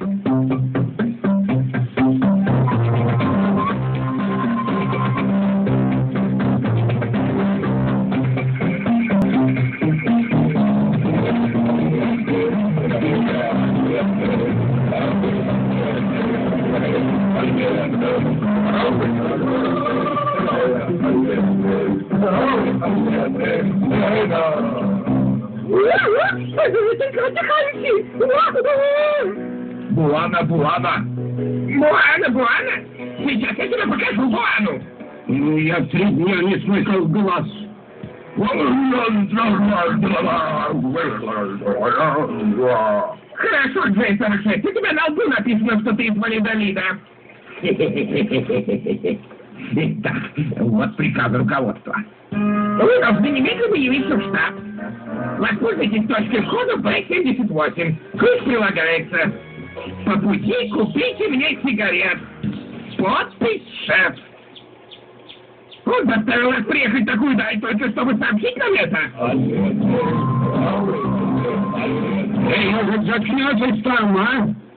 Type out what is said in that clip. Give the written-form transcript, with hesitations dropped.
Буана, Буана. Буана, Буана? Сейчас я тебе покажу Буану. Ну, я 3 дня не смыкал глаз. Хорошо, Джей, хорошо. У тебя на лбу написано, что ты из Валидолида. Так, вот приказ руководства. Вы должны немедленно явиться в штаб. Воспользуйтесь точкой входа Б-78. Ключ прилагается. По пути купите мне сигарет. Подпись шеф. Он заставил вас приехать такую даль, только чтобы сообщить нам это. Эй, может, заткнётесь там, а?